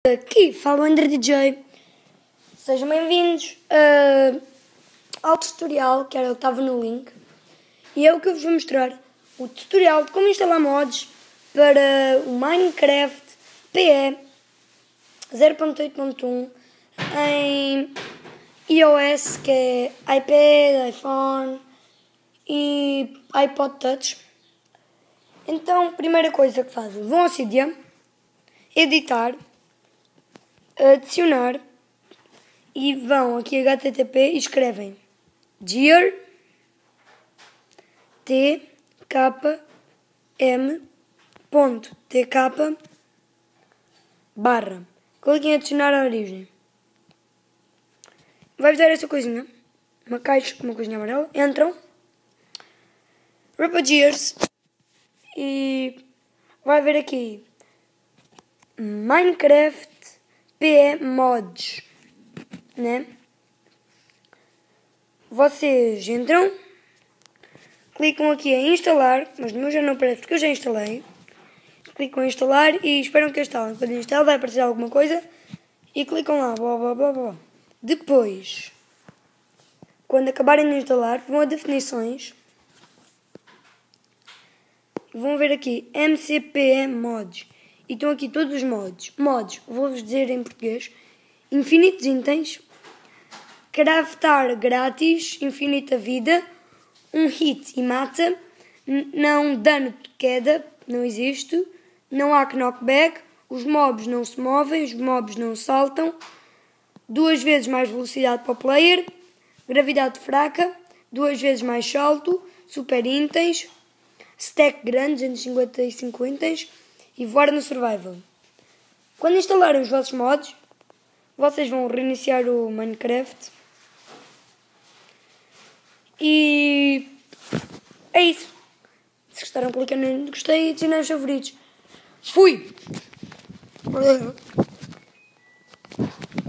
Aqui fala o André DJ. Sejam bem-vindos ao tutorial, que era o que estava no link. E é o que eu vos vou mostrar. O tutorial de como instalar mods para o Minecraft PE 0.8.1 em iOS, que é iPad, iPhone e iPod Touch. Então, primeira coisa que fazem, vão ao Cydia, editar, adicionar e vão aqui a HTTP e escrevem gear tkm.tk barra. Cliquem em adicionar a origem. Vai-vos dar esta coisinha, uma caixa com uma coisinha amarela. Entram, Gears e vai ver aqui Minecraft PE Mods, né? Vocês entram, clicam aqui em instalar, mas no meu já não aparece porque eu já instalei. Clicam em instalar e esperam que instalem. Quando instalar vai aparecer alguma coisa e clicam lá, blá, blá, blá, blá. Depois, quando acabarem de instalar, vão a definições. Vão ver aqui MCPE Mods. E estão aqui todos os mods. Mods, vou-vos dizer em português. Infinitos itens. Craftar grátis. Infinita vida. Um hit e mata. Não dano de queda. Não existe. Não há knockback. Os mobs não se movem. Os mobs não saltam. 2 vezes mais velocidade para o player. Gravidade fraca. 2 vezes mais salto. Super itens. Stack grande, 255 itens. E voar no survival. Quando instalarem os vossos mods, vocês vão reiniciar o Minecraft. E é isso. Se gostaram, cliquem no gostei e adicionem os favoritos. Fui!